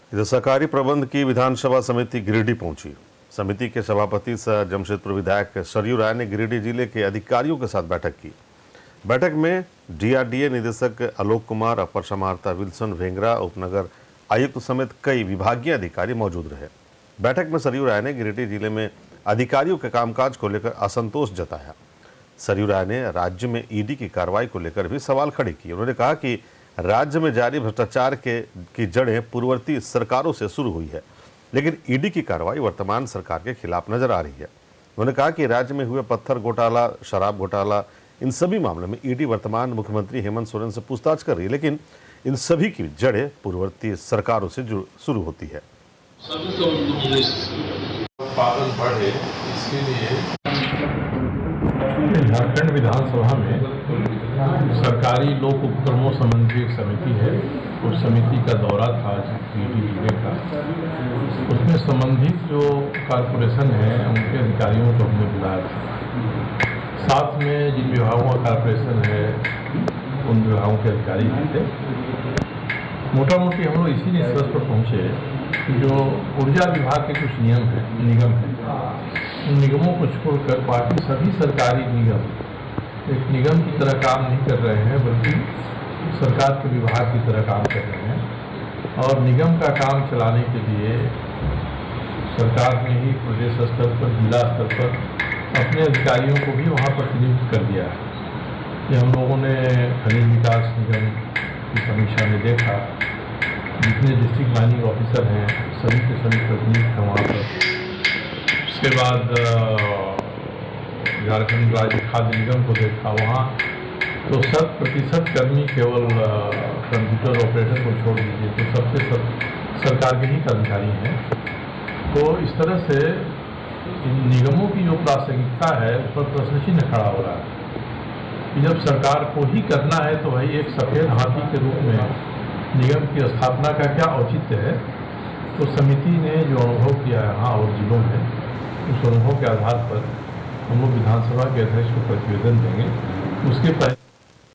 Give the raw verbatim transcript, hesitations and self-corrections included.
इधर सहकारी प्रबंध की विधानसभा समिति गिरिडीह पहुंची। समिति के सभापति सह जमशेदपुर विधायक सरयू राय ने गिरिडीह जिले के अधिकारियों के साथ बैठक की। बैठक में डीआरडीए निदेशक आलोक कुमार, अपर समाहर्ता विल्सन भेंगरा, उपनगर आयुक्त समेत कई विभागीय अधिकारी मौजूद रहे। बैठक में सरयू राय ने गिरिडीह जिले में अधिकारियों के कामकाज को लेकर असंतोष जताया। सरयू राय ने राज्य में ईडी की कार्रवाई को लेकर भी सवाल खड़े किए। उन्होंने कहा कि राज्य में जारी भ्रष्टाचार के की जड़ें पूर्ववर्ती सरकारों से शुरू हुई है, लेकिन ईडी की कार्रवाई वर्तमान सरकार के खिलाफ नजर आ रही है। उन्होंने कहा कि राज्य में हुए पत्थर घोटाला, शराब घोटाला, इन सभी मामलों में ईडी वर्तमान मुख्यमंत्री हेमंत सोरेन से पूछताछ कर रही है, लेकिन इन सभी की जड़ें पूर्ववर्ती सरकारों से शुरू होती है। उत्पादन बढ़े, इसके लिए झारखंड विधानसभा में सरकारी लोक उपक्रमों संबंधी एक समिति है। उस समिति का दौरा था आज गिरिडीह जिले का। उसमें संबंधित जो कारपोरेशन है उनके अधिकारियों को हमने बुलाया था। साथ में जिन विभागों का कारपोरेशन है उन विभागों के अधिकारी भी थे। मोटा मोटी हम लोग इसी निष्कर्ष पर पहुँचे कि जो ऊर्जा विभाग के कुछ नियम हैं, निगम हैं, उन निगमों को छोड़कर बाकी सभी सरकारी निगम एक निगम की तरह काम नहीं कर रहे हैं, बल्कि सरकार के विभाग की तरह काम कर रहे हैं। और निगम का काम चलाने के लिए सरकार ने ही प्रदेश स्तर पर, जिला स्तर पर अपने अधिकारियों को भी वहाँ प्रतिनियुक्त कर दिया है। ये हम लोगों ने खनिज विकास निगम की समीक्षा में देखा, जितने डिस्ट्रिक्ट माइनिंग ऑफिसर हैं सभी के सभी प्रतिनियुक्त हैं वहाँ पर। उसके बाद झारखंड राज्य खाद्य निगम को देखा, वहाँ तो शत प्रतिशत कर्मी केवल कंप्यूटर ऑपरेटर को छोड़ दीजिए तो सबसे सब सरकार के ही कर्मचारी हैं। तो इस तरह से इन निगमों की जो प्रासंगिकता है उस पर प्रश्न चिन्ह खड़ा हो रहा है कि जब सरकार को ही करना है तो भाई एक सफ़ेद हाथी के रूप में निगम की स्थापना का क्या औचित्य है। तो समिति ने जो अनुभव किया है यहाँ और जिलों में, उस अनुभव के आधार पर हम लोग विधानसभा के अध्यक्ष को प्रतिवेदन देंगे। उसके पहले